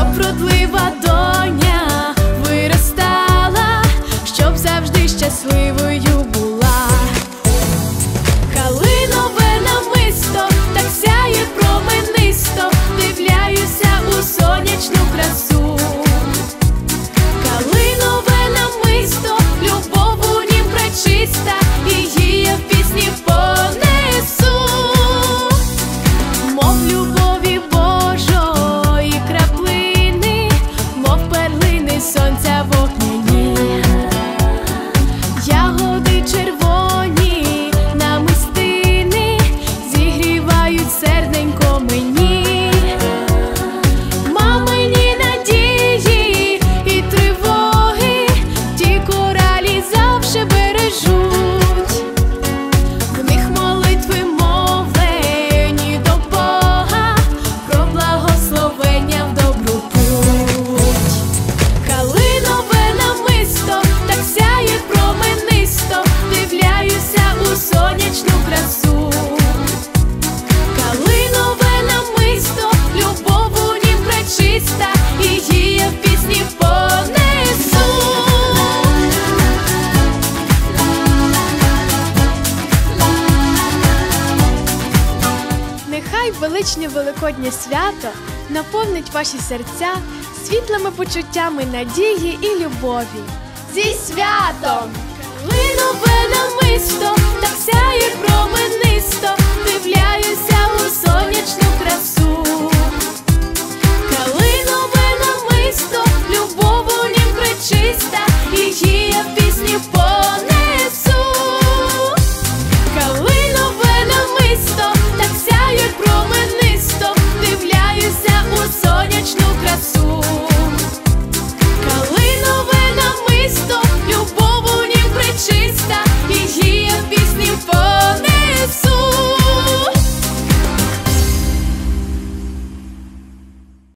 щоб вродлива доня виростала, щоб завжди щасливою була. Калинове намисто так сяє променисто, дивляюся у сонячну красу. Калинове намисто, любов у нім пречиста, її я в пісні понесу. Мов любові Божої краплини, мов перлини сонця вогняні. Ягоди червоні, намистини зігрівають серденько мені. Мамині надії і тривоги ті коралі завжди бережуть. В них молитви мовлені до Бога про благословення в добру путь. Калинове намисто так сяє променисто, дивляюся у сонячну красу. Калинове намисто, любов у нім пречиста, її я в пісні понесу. Нехай величне великоднє свято наповнить ваші серця світлими почуттями надії і любові. Зі святом! Калинове намисто так сяє променисто, дивляюся у сонячну красу.